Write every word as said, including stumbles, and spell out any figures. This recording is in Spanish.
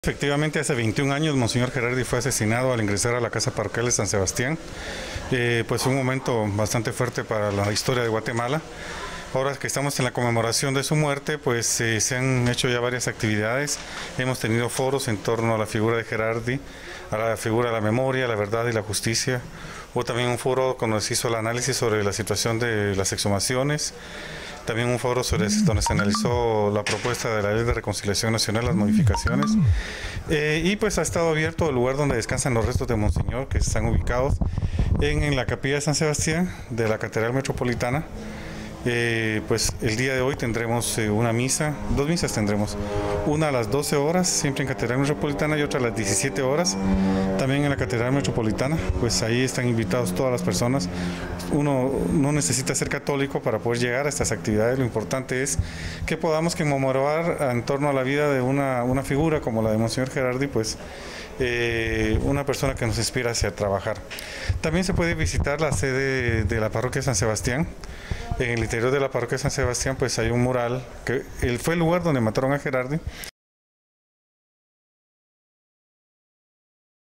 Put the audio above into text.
Efectivamente, hace veintiún años Monseñor Gerardi fue asesinado al ingresar a la casa parroquial de San Sebastián. Eh, pues un momento bastante fuerte para la historia de Guatemala. Ahora que estamos en la conmemoración de su muerte, pues eh, se han hecho ya varias actividades. Hemos tenido foros en torno a la figura de Gerardi, a la figura de la memoria, la verdad y la justicia. Hubo también un foro donde se hizo el análisis sobre la situación de las exhumaciones. También un foro sobre, donde se analizó la propuesta de la Ley de Reconciliación Nacional, las modificaciones. Eh, y pues ha estado abierto el lugar donde descansan los restos de Monseñor, que están ubicados en, en la capilla de San Sebastián de la Catedral Metropolitana. Eh, pues el día de hoy tendremos eh, una misa, dos misas tendremos, una a las doce horas, siempre en Catedral Metropolitana, y otra a las diecisiete horas, también en la Catedral Metropolitana. Pues ahí están invitados todas las personas. Uno no necesita ser católico para poder llegar a estas actividades. Lo importante es que podamos conmemorar en torno a la vida de una, una figura como la de Monseñor Gerardi, pues eh, una persona que nos inspira hacia trabajar. También se puede visitar la sede de la parroquia de San Sebastián. En el interior de la parroquia de San Sebastián pues hay un mural, que fue el lugar donde mataron a Gerardi.